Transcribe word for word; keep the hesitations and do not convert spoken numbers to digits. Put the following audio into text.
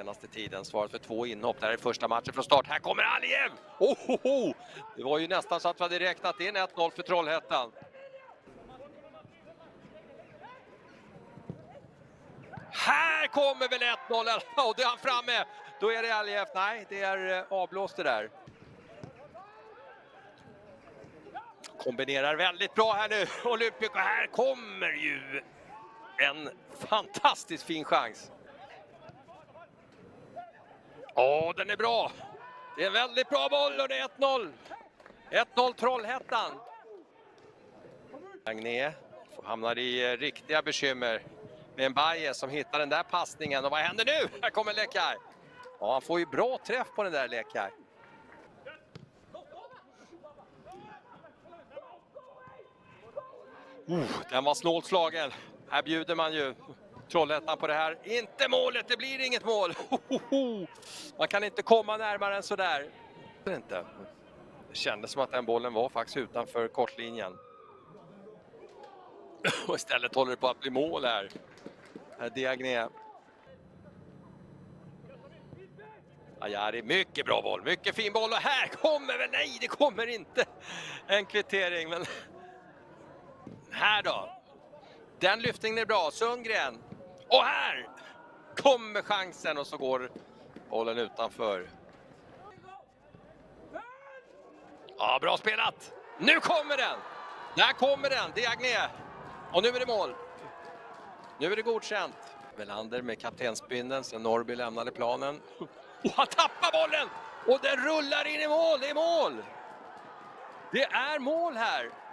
senaste tiden. Svarat för två inhopp. Det här är första matchen från start. Här kommer Aliyev! Oh, oh, oh. Det var ju nästan så att vi hade räknat in ett noll för Trollhättan. Här kommer väl ett noll och det är han framme. Då är det Aliyev. Nej, det är avblåst det där. Kombinerar väldigt bra här nu. Olympico, här kommer ju en fantastiskt fin chans. Åh, den är bra. Det är en väldigt bra boll och det är ett noll. ett noll Trollhättan. Agné hamnar i riktiga bekymmer med en Baje som hittar den där passningen. Och vad händer nu? Här kommer Lekaj. Ja, han får ju bra träff på den där Lekaj. Uh, den var snålt slagen. Här bjuder man ju Trollhättan på det här. Inte målet, det blir inget mål. Man kan inte komma närmare än sådär. Det inte. Det kändes som att den bollen var faktiskt utanför kortlinjen. Och istället håller det på att bli mål här. Här Diagne. Ajari, mycket bra boll, mycket fin boll. Och här kommer väl, nej det kommer inte en kvittering. Men här då. Den lyftningen är bra, Sundgren. Och här kommer chansen och så går bollen utanför. Ja, bra spelat. Nu kommer den. Där kommer den, Diagne. Och nu är det mål. Nu är det godkänt. Welander med kaptensbindeln sen Norrby lämnade planen. Och han tappar bollen. Och den rullar in i mål. Det är mål. Det är mål här.